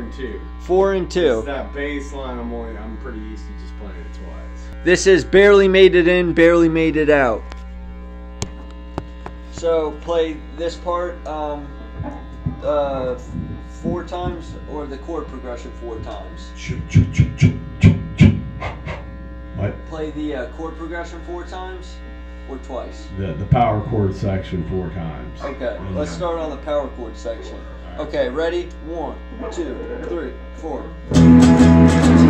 and 2. 4 and 2. It's that bass line. I'm pretty used to just playing it twice. This is barely made it in, barely made it out. So play this part 4 times, or the chord progression 4 times. What? Play the chord progression 4 times, or twice. The power chord section 4 times. Okay, let's start on the power chord section. Okay, ready? 1, 2, 3, 4.